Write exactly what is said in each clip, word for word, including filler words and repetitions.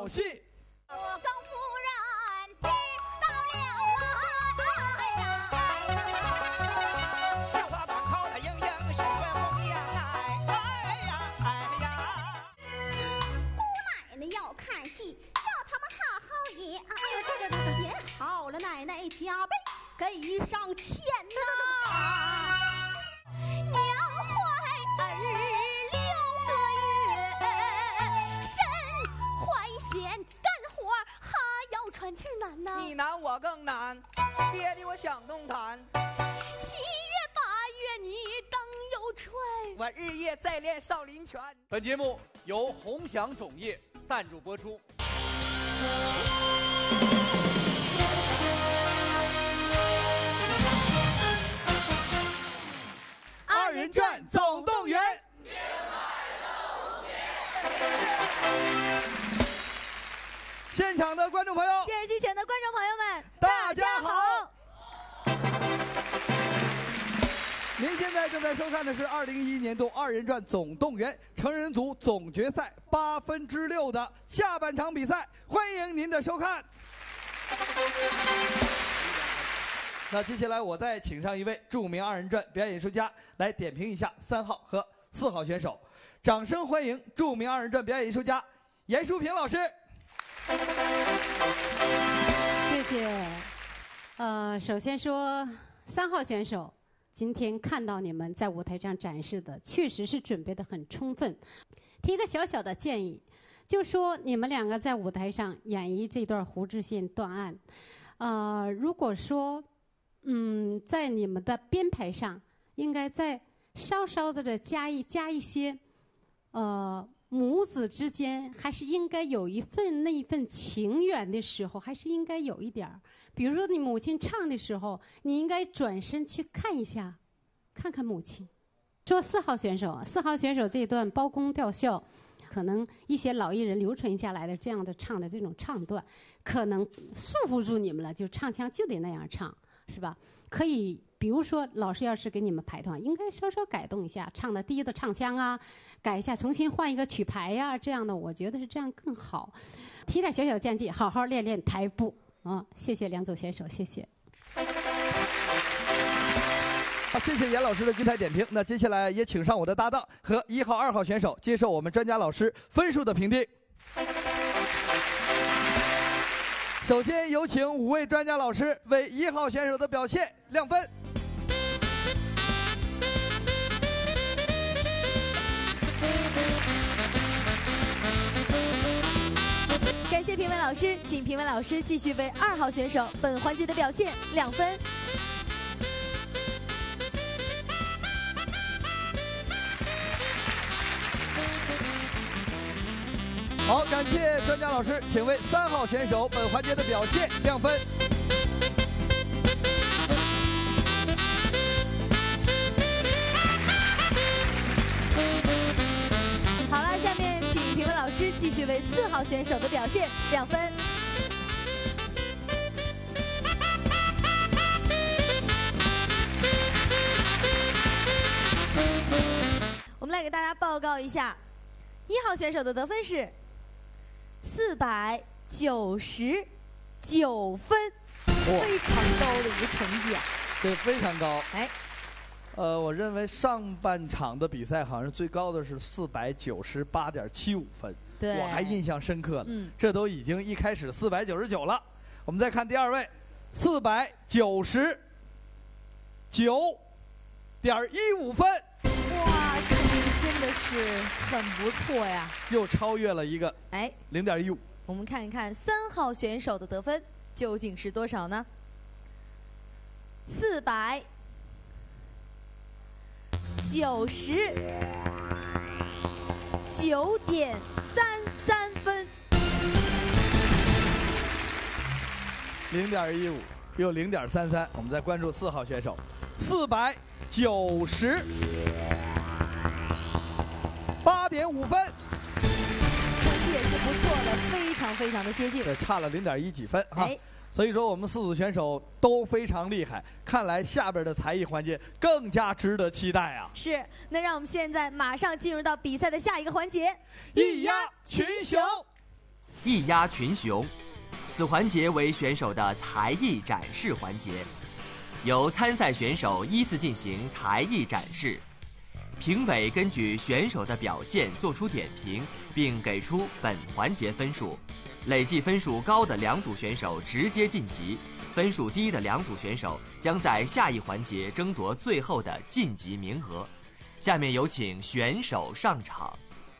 戏。 我更夫人知道了啊！ 叫他把口袋盈盈是为红呀！哎呀哎呀！ 姑奶奶要看戏，叫他们好好演。哎呦，这这这这演好了，奶奶加倍给上钱呐！娘怀儿六个月，身怀险，干活还要喘气难呐。 你难我更难，憋得我想动弹。 七月八月你等有吹， 我日夜在练少林拳。 本节目由鸿祥种业赞助播出。二人转总动员。现场的观众朋友， 电视机前的观众朋友们， 大家好！您现在正在收看的是二零一一年度二人转总动员成人组总决赛八分之六的下半场比赛，欢迎您的收看。那接下来我再请上一位著名二人转表演艺术家来点评一下三号和四号选手，掌声欢迎著名二人转表演艺术家严淑萍老师。 谢谢。呃，首先说三号选手，今天看到你们在舞台上展示的，确实是准备得很充分。提个小小的建议，就说你们两个在舞台上演绎这段胡知县断案，呃，如果说，嗯，在你们的编排上，应该再稍稍的的加一加一些，呃。母子之间还是应该有一份那一份情缘的时候，还是应该有一点儿。比如说你母亲唱的时候，你应该转身去看一下，看看母亲。说四号选手，四号选手这段包公吊孝，可能一些老艺人流传下来的这样的唱的这种唱段，可能束缚住你们了，就唱腔就得那样唱，是吧？可以，比如说老师要是给你们排团，应该稍稍改动一下唱的低的唱腔啊，改一下，重新换一个曲牌呀、啊，这样的我觉得是这样更好。提点小小建议，好好练练台步啊！谢谢两组选手，谢谢。 好，谢谢严老师的精彩点评。那接下来也请上我的搭档和一号、二号选手接受我们专家老师分数的评定。首先有请五位专家老师为一号选手的表现亮分。 感谢评委老师，请评委老师继续为二号选手本环节的表现亮分。 好，感谢专家老师，请为三号选手本环节的表现亮分。 好了，下面请评委老师继续为四号选手的表现亮分。我们来给大家报告一下。一号选手的得分是四百九十九分，非常高的一个成绩啊！ 对，非常高。 哎， 呃，我认为上半场的比赛好像最高的是四百九十八点七五分， 对， 我还印象深刻呢。 嗯， 这都已经一开始四百九十九了。我们再看第二位，四百九十九点一五分。 哇，成绩真的是很不错呀！ 又超越了一个哎零点一五。 我们看一看三号选手的得分究竟是多少呢？四百九十九点三三分， 零点一五又零点三三。我们再关注四号选手，四百九十八点五分， 成绩也是不错的，非常非常的接近。 对，差了零点一几分哈。 哎， 所以说我们四组选手都非常厉害，看来下边的才艺环节更加值得期待啊！ 是，那让我们现在马上进入到比赛的下一个环节—— 一压群雄。 艺压群雄。此环节为选手的才艺展示环节，由参赛选手依次进行才艺展示。评委根据选手的表现作出点评，并给出本环节分数。累计分数高的两组选手直接晋级，分数低的两组选手将在下一环节争夺最后的晋级名额。下面有请选手上场。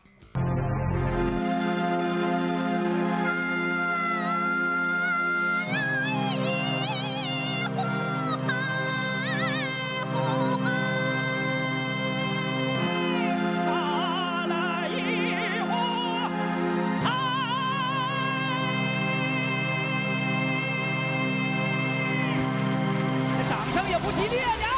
不激烈呢。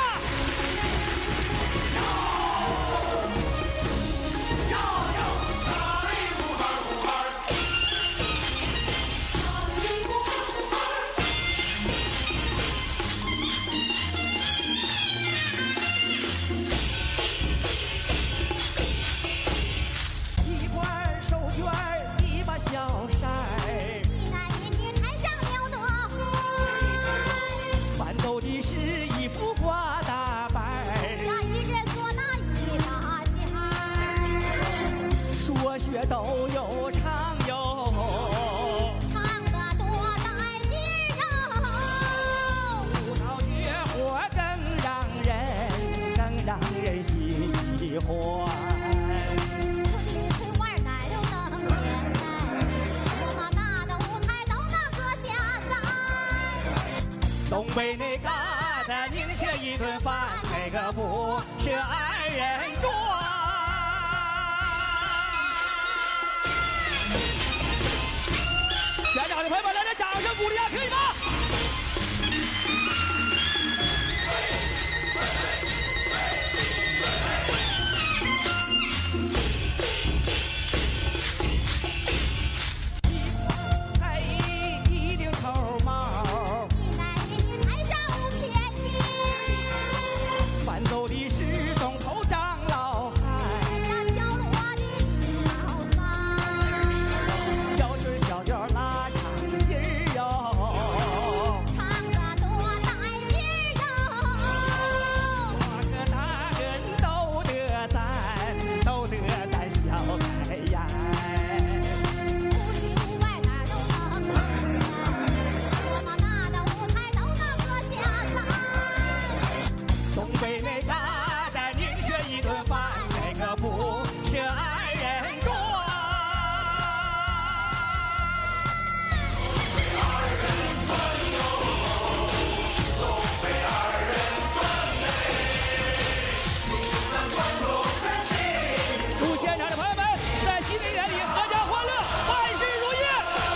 一块手绢一把小扇， 一男一女台上了多欢。 伴奏的是一副挂大板， 这一人做那一把尖儿， 说学都有唱哟， 唱得多带劲哟。 舞蹈绝活更让人更让人喜欢。 村里村外哪有能演那么大的舞台都能搁下载。 东北那嘎达宁吃一顿饭，那个不是二人转。现场的朋友们，来点掌声鼓励一下，可以吗？哎，一顶头帽， 一男一女台上无偏见， 伴奏的是东头长老汉， 这角落的老三， 小曲儿小调拉长心儿哟， 唱得多带劲哟。 哪个哪个人都得赞，都得赞小开颜。 屋里屋外哪儿都能演，多么大的舞台都能搁下载。 东北那嘎达宁吃一顿饭，那个不是二人转。祝现场的朋友们在新的一年里阖家欢乐，万事如意。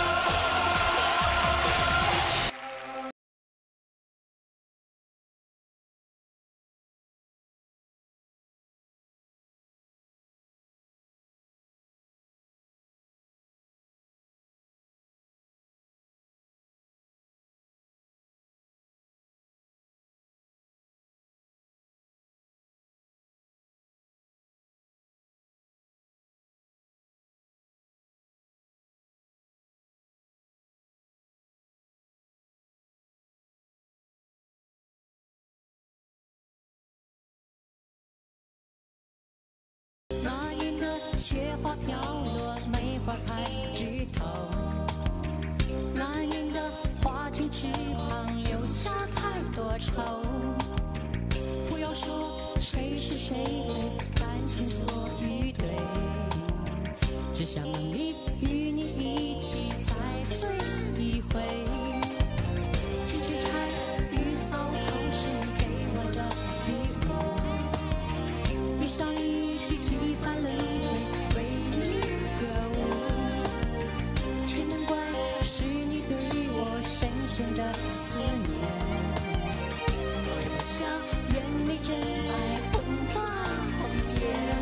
那年的雪花飘落，梅花开枝头。那年的花径池旁，留下太多愁。不要说谁是谁非，感情错与对，只想能力与你一起再醉一回。几枝柴与草头是给我的礼物，一上一起几番轮回，为你歌舞。只能怪是你对我深深的思念，对我像眼眉真爱混搭红颜。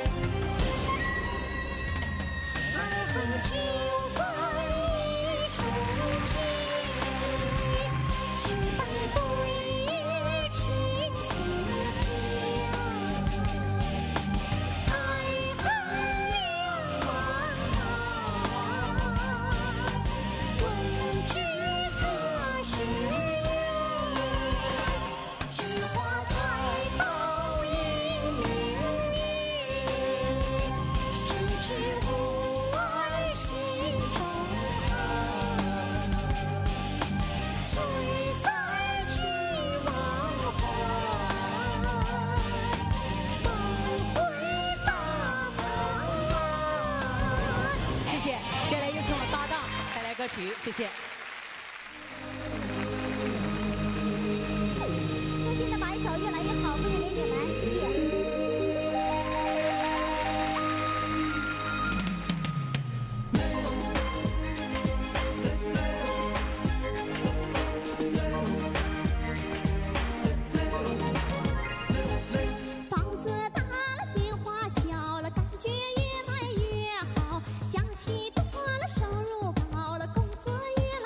爱恨尽在一瞬间，举杯不移情似天。爱恨两茫茫， 谢谢。 衷心的把一首《越来越好》奉献给你们，谢谢。房子大了，电话小了，感觉越来越好，想起多了，收入高了，工作越来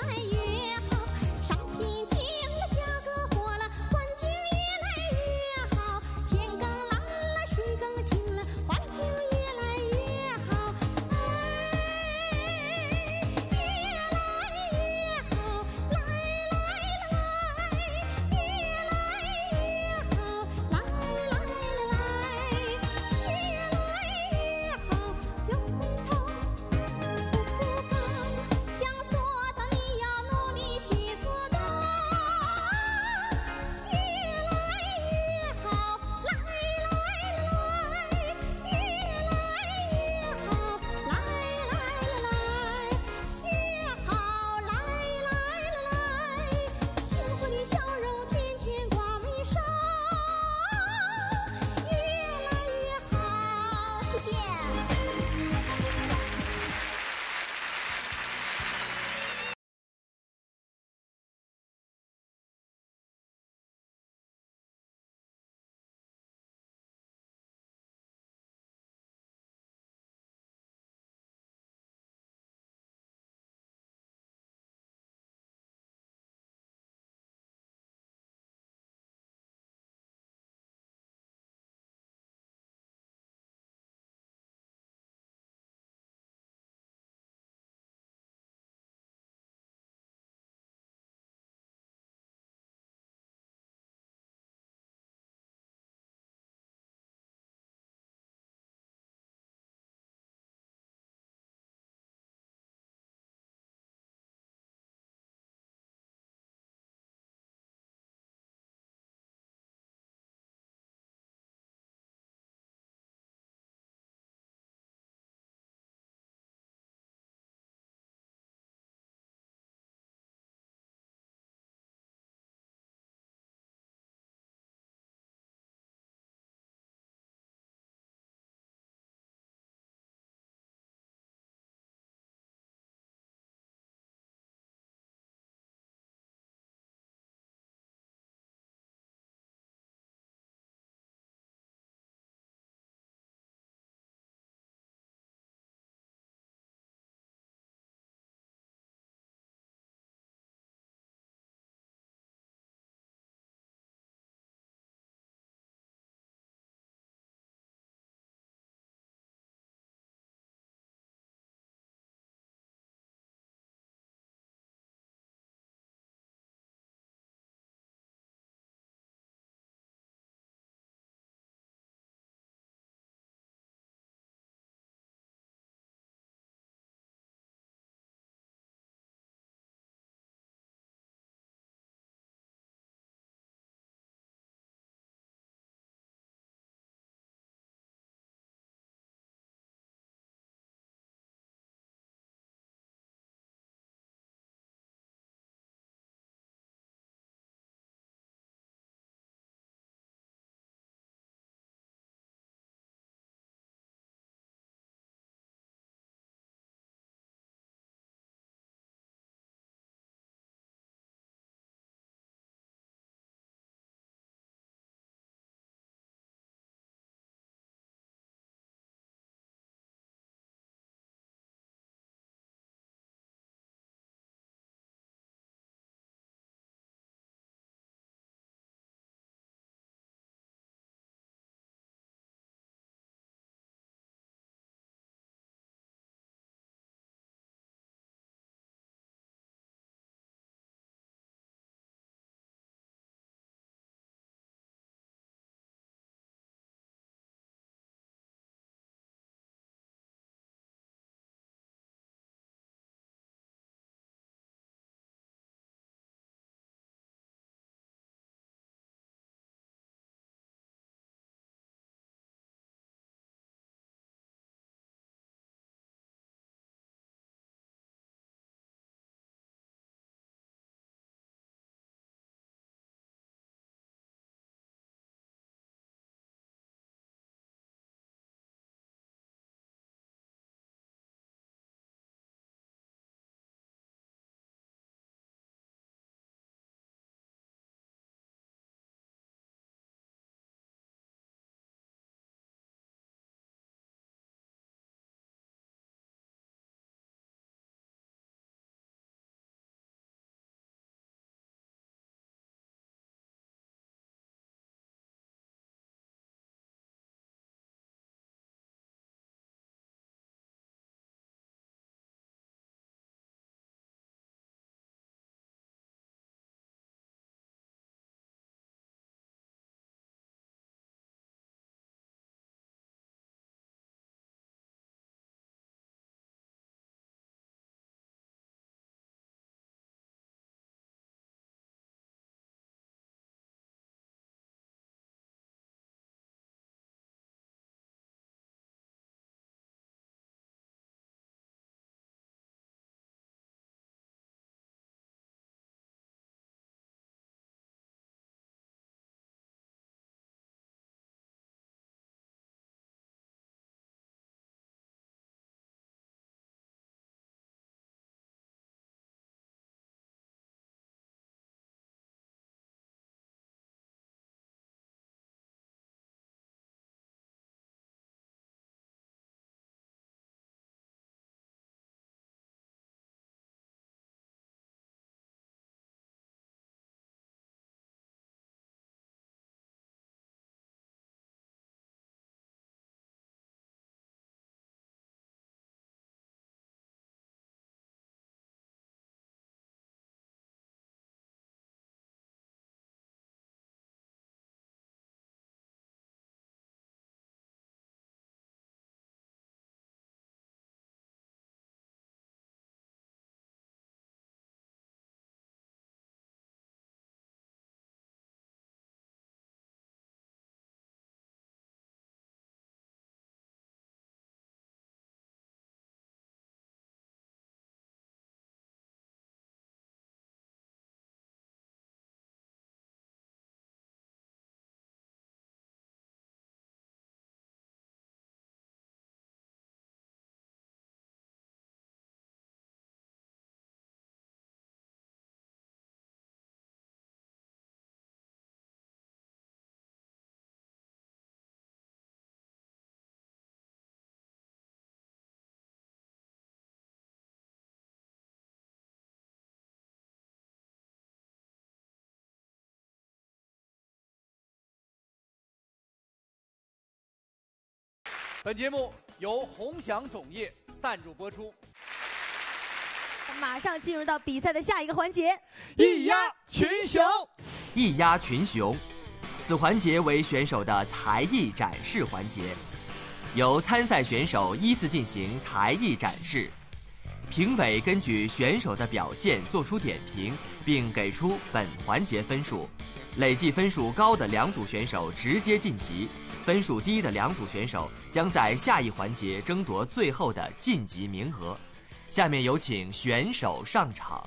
本节目由鸿祥种业赞助播出。 马上进入到比赛的下一个环节， 一压群雄。 一压群雄，此环节为选手的才艺展示环节，由参赛选手依次进行才艺展示，评委根据选手的表现作出点评，并给出本环节分数。累计分数高的两组选手直接晋级，分数低的两组选手将在下一环节争夺最后的晋级名额。下面有请选手上场。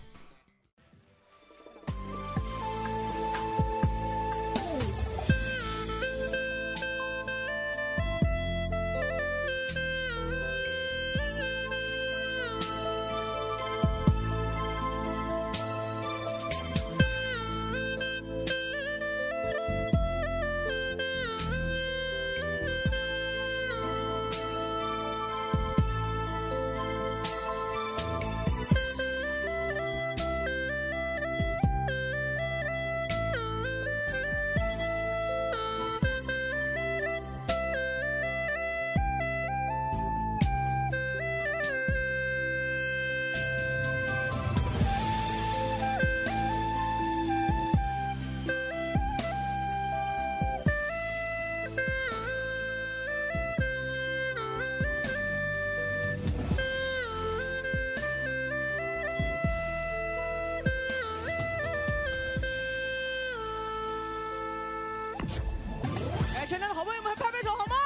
全场的好朋友们，拍拍手好吗？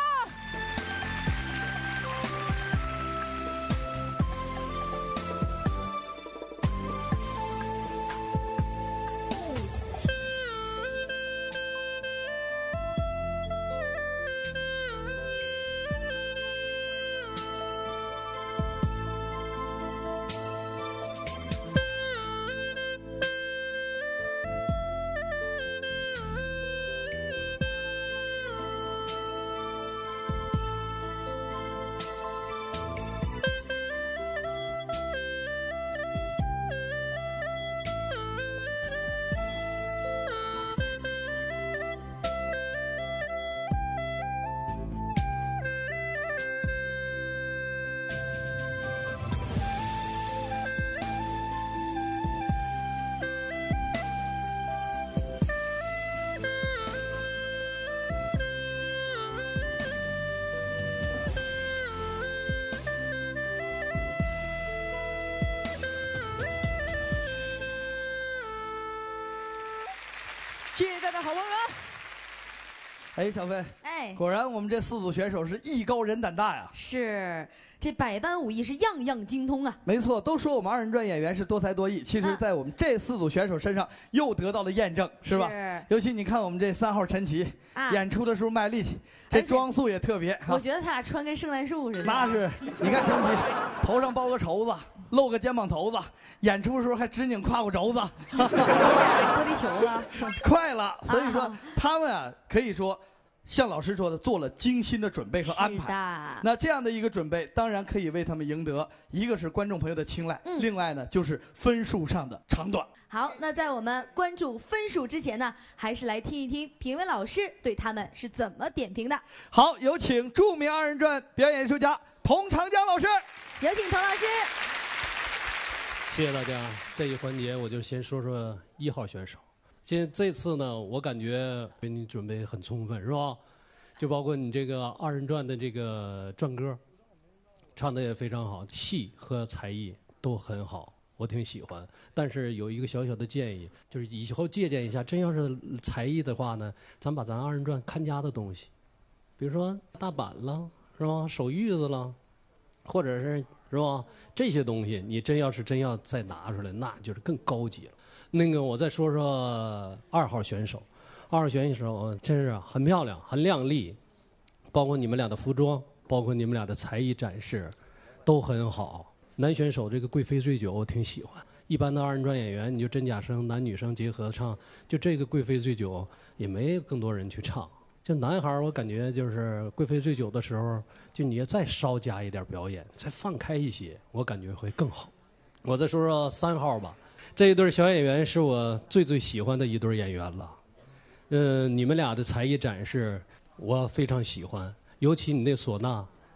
谢谢大家好朋友们。 哎，小飞， 哎， 果然我们这四组选手是艺高人胆大呀。 是，这百般武艺是样样精通啊。 没错，都说我们二人转演员是多才多艺，其实，在我们这四组选手身上又得到了验证，是吧？ 是。 尤其你看我们这三号陈奇， 啊、 演出的时候卖力气，这装束也特别。 我觉得他俩穿跟圣诞树似的。 那是，你看陈奇，头上包个绸子，露个肩膀头子，演出的时候还直拧胯骨轴子， 玻璃球了， 快了。所以说，啊、他们啊，可以说。像老师说的，做了精心的准备和安排。那这样的一个准备，当然可以为他们赢得一个是观众朋友的青睐，嗯、另外呢就是分数上的长短。 好，那在我们关注分数之前呢，还是来听一听评委老师对他们是怎么点评的。 好，有请著名二人转表演艺术家童长江老师。 有请童老师。 谢谢大家。这一环节我就先说说一号选手。现在这次呢，我感觉为你准备很充分，是吧？就包括你这个二人转的这个转歌，唱的也非常好，戏和才艺都很好，我挺喜欢。但是有一个小小的建议，就是以后借鉴一下，真要是才艺的话呢，咱把咱二人转看家的东西，比如说大板了，是吧？手玉子了，或者是是吧？这些东西，你真要是真要再拿出来，那就是更高级了。那个，我再说说二号选手，二号选手真是很漂亮、很靓丽，包括你们俩的服装，包括你们俩的才艺展示，都很好。男选手这个《贵妃醉酒》我挺喜欢，一般的二人转演员你就真假声、男女生结合唱，就这个《贵妃醉酒》也没更多人去唱。就男孩我感觉就是《贵妃醉酒》的时候，就你要再稍加一点表演，再放开一些，我感觉会更好。我再说说三号吧。这一对小演员是我最最喜欢的一对演员了，嗯、呃，你们俩的才艺展示我非常喜欢，尤其你那唢呐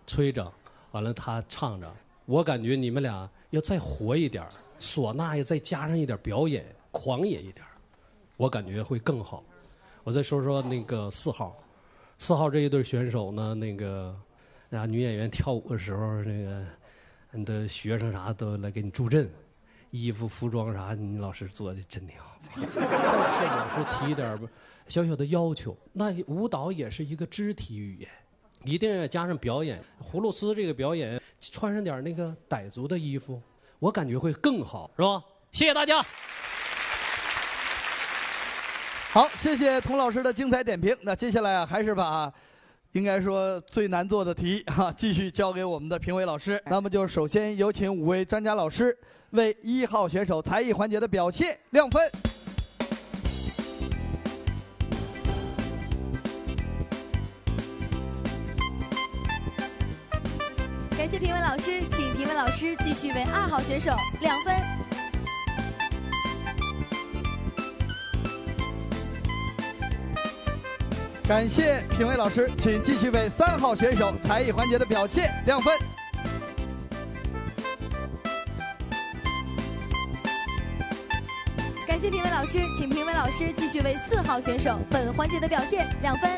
吹着，完了他唱着。我感觉你们俩要再活一点，唢呐也再加上一点表演，狂野一点，我感觉会更好。我再说说那个四号，四号这一对选手呢，那个啊女演员跳舞的时候，那个你的学生啥都来给你助阵，衣服服装啥你老师做的真挺好。但是也是提一点小小的要求，那舞蹈也是一个肢体语言，一定要加上表演。葫芦丝这个表演，穿上点那个傣族的衣服，我感觉会更好，是吧？谢谢大家。 好，谢谢童老师的精彩点评。那接下来啊，还是把应该说最难做的题哈、啊，继续交给我们的评委老师。那么就首先有请五位专家老师为一号选手才艺环节的表现亮分。 感谢评委老师，请评委老师继续为二号选手亮分。 感谢评委老师，请继续为三号选手才艺环节的表现亮分。 感谢评委老师，请评委老师继续为四号选手本环节的表现亮分。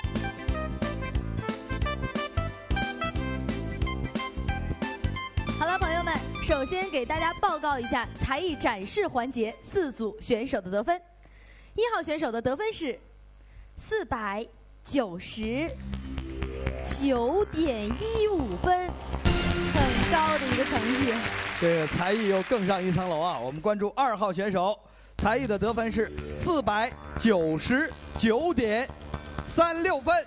好了，朋友们，首先给大家报告一下才艺展示环节四组选手的得分。一号选手的得分是四百九十九点一五分，很高的一个成绩。 这个才艺又更上一层楼啊！我们关注二号选手，才艺的得分是四百九十九点三六分，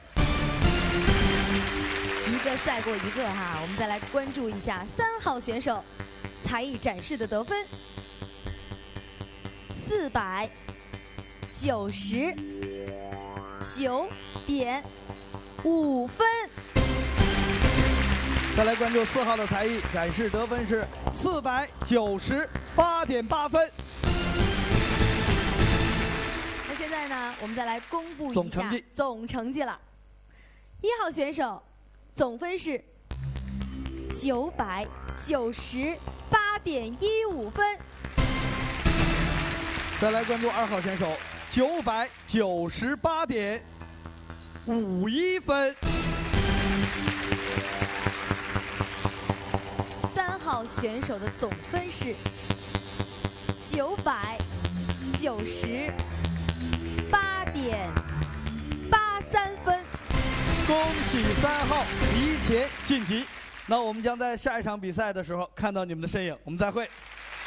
一个赛过一个哈。我们再来关注一下三号选手才艺展示的得分，四百九十九点五分。 再来关注四号的才艺展示得分是四百九十八点八分。 那现在呢，我们再来公布一下总成绩。 总成绩了。一号选手总分是九百九十八点一五分。 再来关注二号选手九百九十八点五一分。 三号选手的总分是九百九十八点八三分。 恭喜三号提前晋级。那我们将在下一场比赛的时候看到你们的身影。我们再会。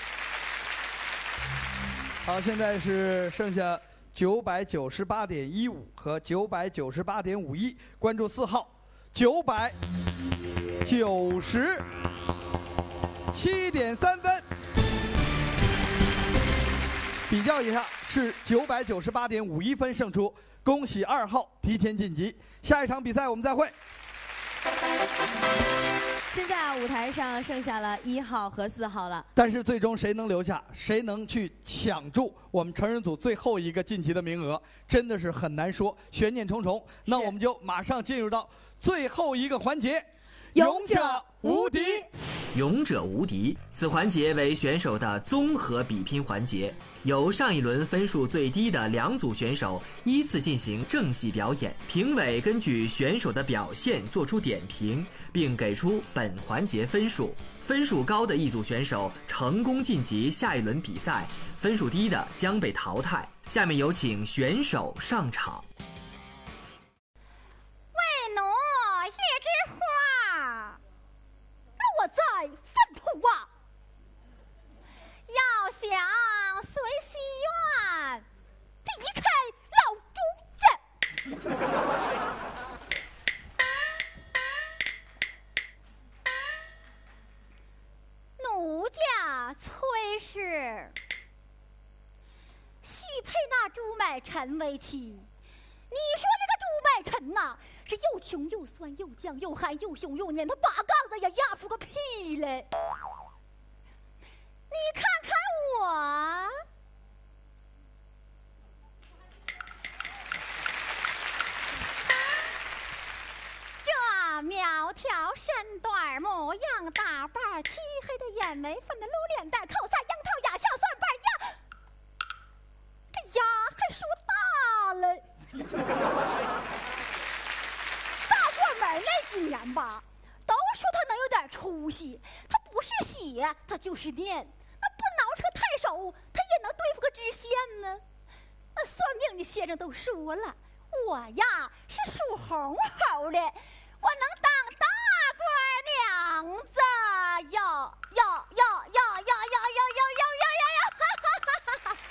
好，现在是剩下九百九十八点一五和九百九十八点五一，关注四号九百九十七点三分，比较一下是九百九十八点五一分胜出，恭喜二号提前晋级。下一场比赛我们再会。 现在啊，舞台上剩下了一号和四号了。 但是最终谁能留下，谁能去抢住我们成人组最后一个晋级的名额，真的是很难说，悬念重重。那我们就马上进入到最后一个环节，勇者无敌。 勇者无敌，此环节为选手的综合比拼环节，由上一轮分数最低的两组选手依次进行正戏表演，评委根据选手的表现做出点评，并给出本环节分数。分数高的一组选手成功晋级下一轮比赛，分数低的将被淘汰。下面有请选手上场。 为奴一枝花，落在粪土啊！要想随心愿，离开老朱家。奴家崔氏许配那朱买臣为妻。你说那个朱买臣呐，是又穷又酸又犟又憨又凶又黏，他八杠子也压出个屁来。你看看我，这苗条身身段模样打扮，漆黑的眼眉，粉的露脸蛋，口塞樱桃牙，小蒜瓣牙，这牙还说大了。大过门那几年吧，都说他能有点出息，他不是写，他就是念，那不挠车太手，他也能对付个知县呢。那算命的先生都说了，我呀是属红猴的，我能当大官娘子哟哟哟哟哟哟哟哟哟哟哟哟！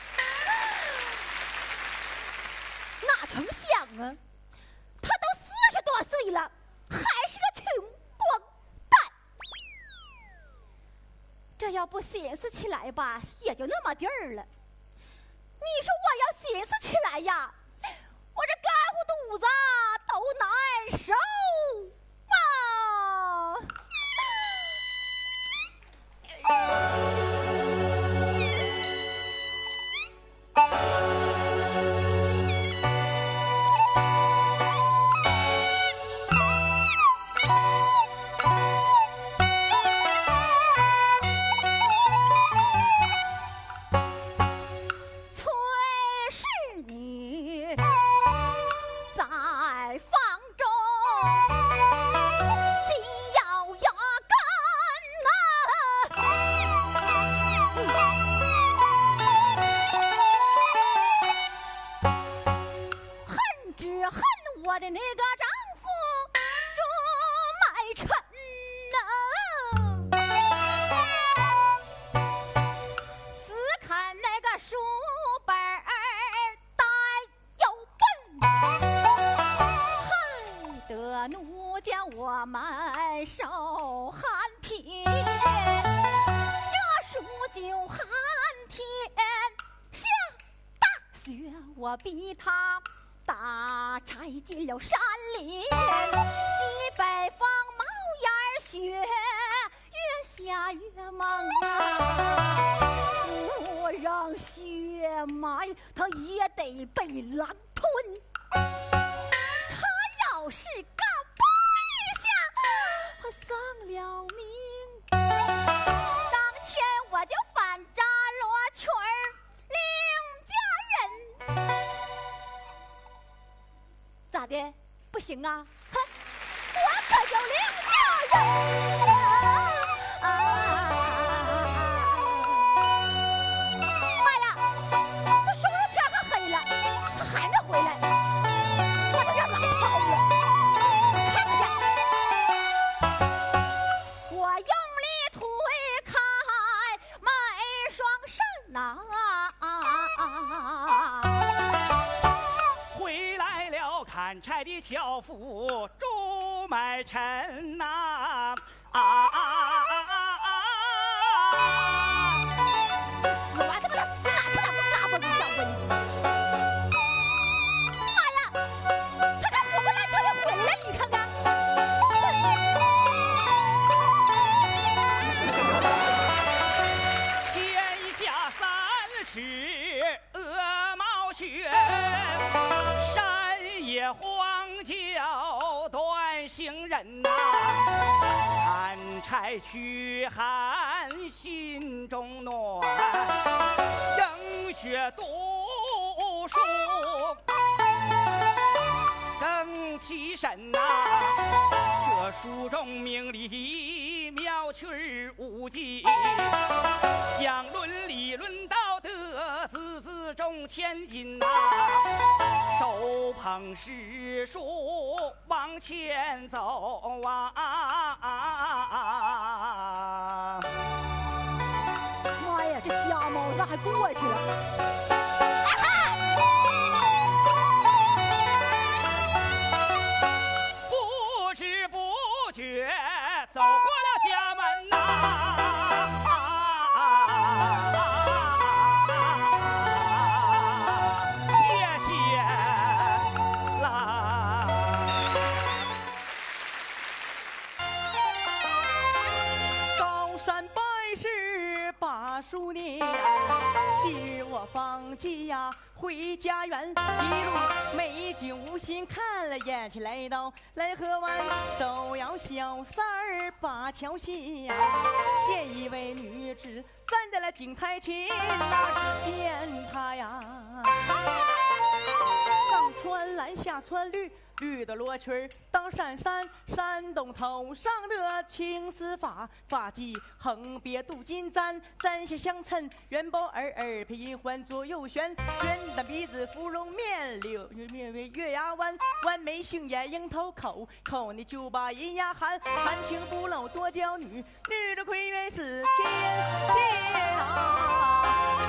哪成想啊，他都四十多岁了，还是个穷光蛋。这要不寻思起来吧，也就那么地儿了。你说我要寻思起来呀，我这干乎肚子都难受我逼他打柴进了山林，西北风冒烟雪，越下越猛啊！不让血脉，他也得被狼吞。他要是告不一下，他丧了命。当天我就反扎罗裙儿领家人。咋的？不行啊！哼，我可有领家人啊！妈呀，这什么时候天还黑了，他还没回来，我都让狼跑了。看去，我用力推开门双扇呐、 回来了，砍柴的樵夫朱买臣呐、啊！啊啊啊啊啊！ 死完他妈的死哪他妈嘎嘣小蚊子！妈呀，他看活不来，他就回来，你看看。 天下三尺鹅毛雪，山野荒郊断行人呐、砍柴驱寒心中暖，迎雪读书更提神呐、这书中明理妙趣儿无尽，讲伦理论道德，字字重千金呐、手捧诗书往前走啊！ 妈呀，这瞎猫子还过去了！ 不知不觉走过了家门呐、谢谢啦。 高山百世把书念，借我方回家园，一路美景无心看了眼前，来到来河湾，手摇小三儿把桥下，见一位女子站在了井台前，那只见她呀，上穿蓝下穿绿，绿的罗裙当扇扇，扇动头上的青丝发，发髻横别镀金簪，簪下相衬元宝儿，耳配银环左右旋，旋的鼻子芙蓉面，柳面为月牙弯，弯眉杏眼樱桃口，口内就把银牙含，含情不露多娇女，女的亏愿是千千啊。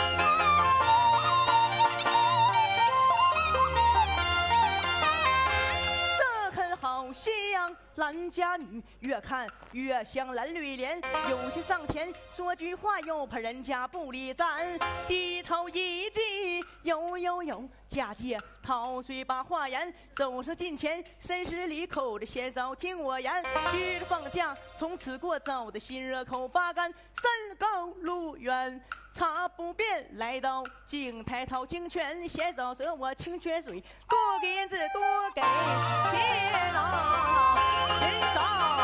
好像兰家女，越看越像蓝绿莲，有些上前说句话，又怕人家不理咱，低头一记，有有有，假借陶水把话言，走上近前，深施里口的先嫂听我言，去了放假，从此过早的心热口发干，山高路远查不遍，来到井台讨清泉，先嫂说我清泉水多给银子多给钱啊，人嫂。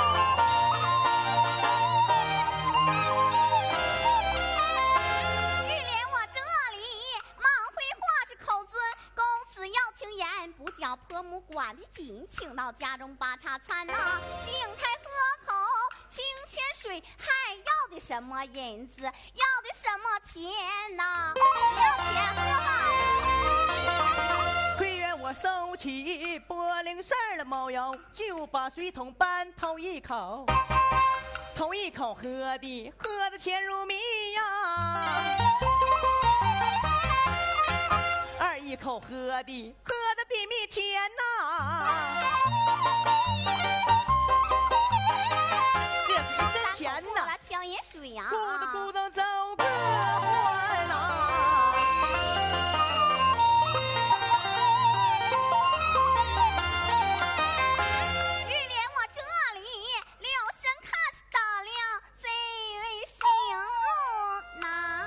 不叫婆母管的紧，请到家中把茶餐呐，井台河口清泉水，还要的什么银子，要的什么钱呐？要钱喝吧。 亏愿我收起波铃事儿了冇有，就把水桶搬头一口，头一口喝的喝的甜如蜜呀，二一口喝的喝的比蜜甜呐，这水真甜呐， 抢盐水呀， 咕嘟咕嘟走个环呐。 玉莲我这里留神看是大量贼为行呐。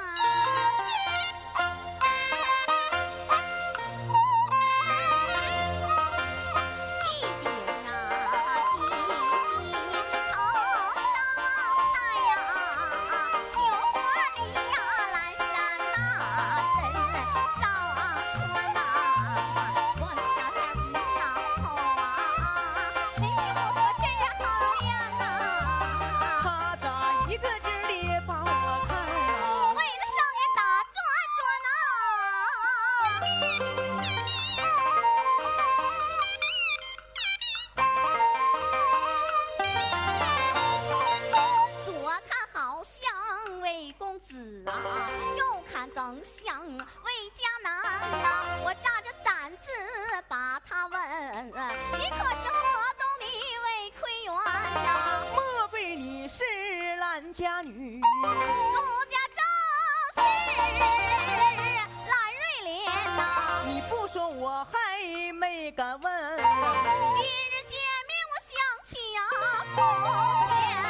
家女， 陆家正是蓝瑞莲呐， 你不说我还没敢问。今日见面我想起呀从前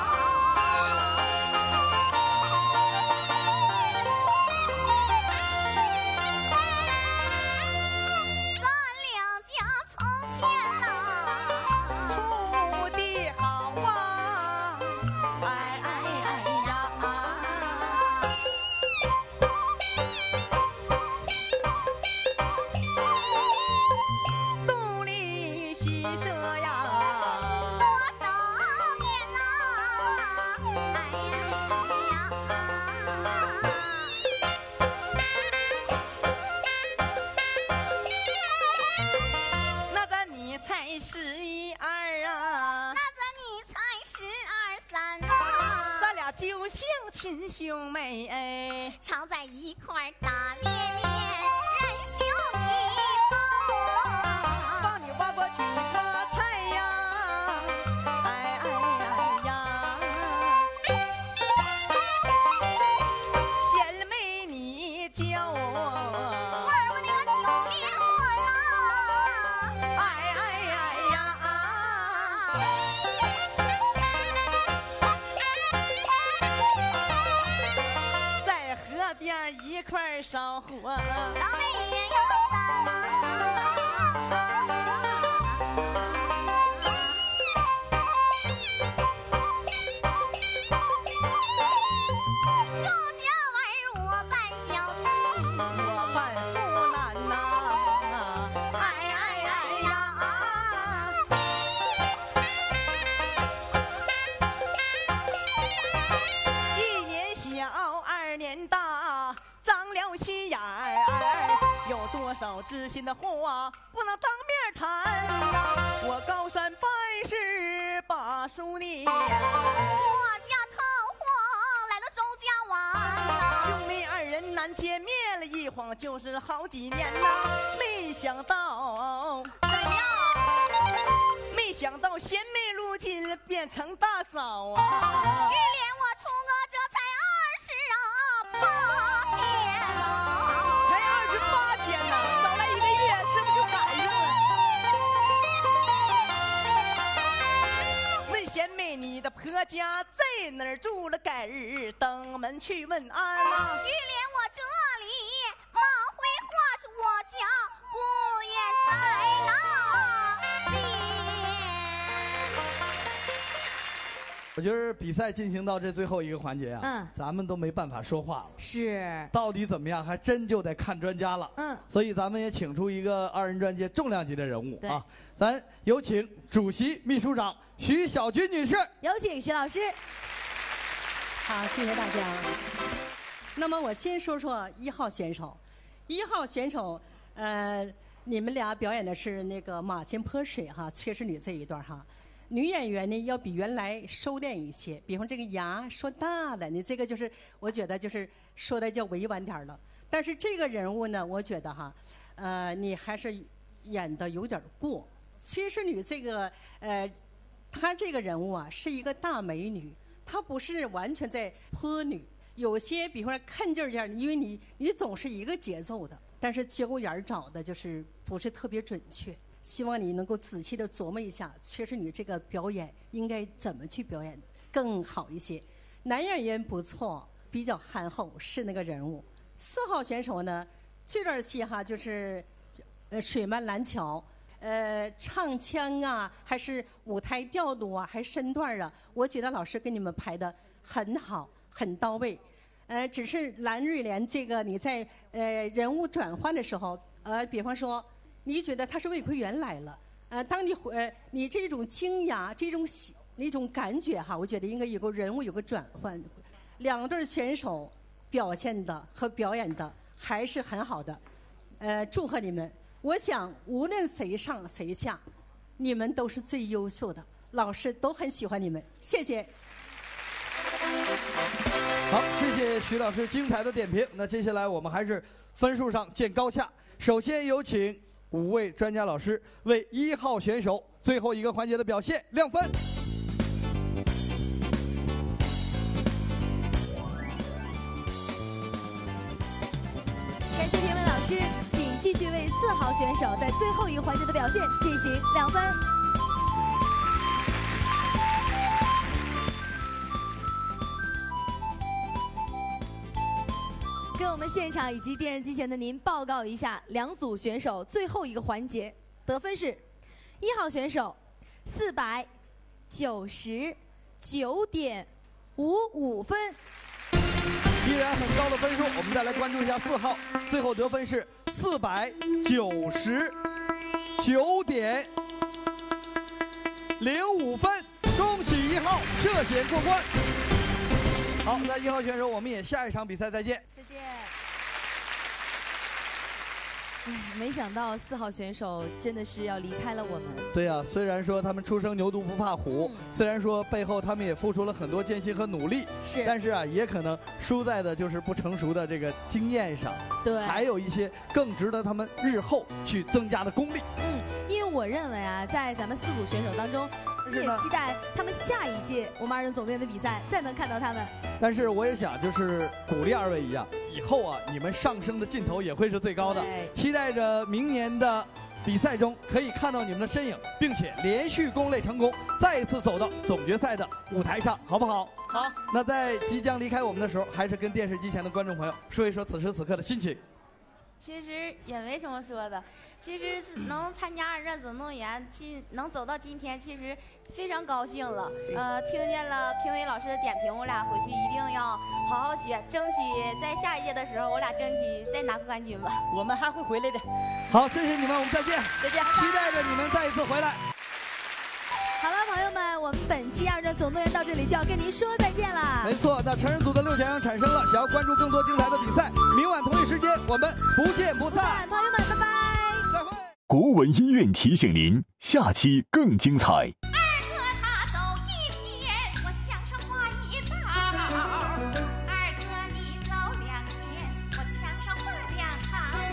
咱两家从前呐处的好啊，哎哎哎呀，肚里喜舍呀， 多少年呐，哎呀那咱你才十一二啊， 那咱你才十二三呐， 咱俩就像亲兄妹哎， 常在一块儿打连连，人兄弟帮， 帮你挖过去割菜呀，哎哎哎呀，贤妹你教我， 玩我那个九连环呐， 哎哎哎呀，在河边一儿烧火， 烧煤也有三。 知心的话不能当面谈呐，我高山拜师把书念， 我家桃花来到周家湾， 兄妹二人难见面了，一晃就是好几年呐，没想到怎样？ 没想到贤妹如今变成大嫂啊！ 玉莲我出阁这才二十啊八天啊， 才二十八天呐，少来一个月是不是就赶上了？问贤妹，你的婆家在哪儿住了？改日登门去问安啊！ 玉莲我这里忙回话是我家不言在哪里。 我觉得比赛进行到这最后一个环节啊， 嗯， 咱们都没办法说话了。 是， 到底怎么样，还真就得看专家了。 嗯， 所以咱们也请出一个二人转界重量级的人物对啊，咱有请主席秘书长徐小军女士。 有请徐老师。 好，谢谢大家。那么我先说说一号选手，一号选手，呃，你们俩表演的是那个马前泼水哈，缺失女这一段哈。女演员呢要比原来收敛一些，比方这个牙说大了，你这个就是我觉得就是说的就委婉点了。但是这个人物呢，我觉得哈，呃，你还是演的有点过。缺失女这个呃，她这个人物啊是一个大美女，她不是完全在泼女。有些比方说看劲儿劲儿，因为你你总是一个节奏的，但是节骨眼儿找的就是不是特别准确。希望你能够仔细的琢磨一下，缺失女这个表演应该怎么去表演更好一些。男演员不错，比较憨厚，是那个人物。四号选手呢，这段戏哈就是呃水漫蓝桥，呃唱腔啊，还是舞台调度啊，还是身段啊，我觉得老师给你们排的很好，很到位。呃，只是蓝瑞莲这个你在呃人物转换的时候，呃，比方说。你觉得他是魏奎元来了，呃，当你呃你这种惊讶、这种喜、那种感觉哈，我觉得应该有个人物有个转换。两对选手表现的和表演的还是很好的，呃，祝贺你们！我想无论谁上谁下，你们都是最优秀的，老师都很喜欢你们，谢谢。 好，谢谢徐老师精彩的点评。那接下来我们还是分数上见高下，首先有请五位专家老师为一号选手最后一个环节的表现亮分。 感谢评委老师，请继续为四号选手在最后一个环节的表现进行亮分。跟我们现场以及电视机前的您报告一下两组选手最后一个环节得分是：一号选手四百九十九点五五分， 依然很高的分数。我们再来关注一下四号，最后得分是四百九十九点零五分，恭喜一号涉险过关。好，那一号选手，我们也下一场比赛再见。 再见。哎，没想到四号选手真的是要离开了我们。 对呀、啊，虽然说他们初生牛犊不怕虎，嗯、虽然说背后他们也付出了很多艰辛和努力， 是， 但是啊，也可能输在的就是不成熟的这个经验上。 对， 还有一些更值得他们日后去增加的功力。 嗯，因为我认为啊，在咱们四组选手当中，也期待他们下一届我们二人总队的比赛再能看到他们。 但是我也想，就是鼓励二位一样，以后啊，你们上升的劲头也会是最高的。期待着明年的比赛中可以看到你们的身影，并且连续攻擂成功，再一次走到总决赛的舞台上，好不好？ 好。 那在即将离开我们的时候，还是跟电视机前的观众朋友说一说此时此刻的心情。 其实也没什么说的，其实是能参加二战总动员，今能走到今天，其实非常高兴了。呃，听见了评委老师的点评，我俩回去一定要好好学，争取在下一届的时候，我俩争取再拿冠军吧。 我们还会回来的。 好，谢谢你们，我们再见。 再见， 期待着你们再一次回来。 好了，朋友们，我们本期二战总动员到这里就要跟您说再见了。 没错，那成人组的六强要产生了，想要关注更多精彩的比赛，明晚同一时间我们不见不散。 朋友们，拜拜。 再会。 国文医院提醒您，下期更精彩。 二哥他走一天，我墙上画一道；二哥你走两天，我墙上画两行。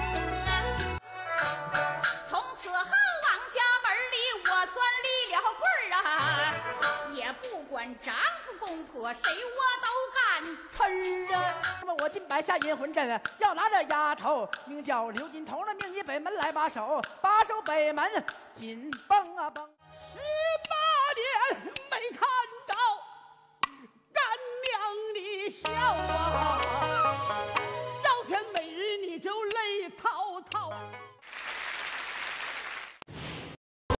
从此后王家门里我算立了棍儿啊，也不管丈夫公婆谁我都干呲儿啊。 那么我进白下阴魂阵，要拿着丫头，名叫刘金童的，命以北门来把守，把守北门紧蹦啊蹦。十八年没看到干娘的笑啊，朝天每日你就泪滔滔。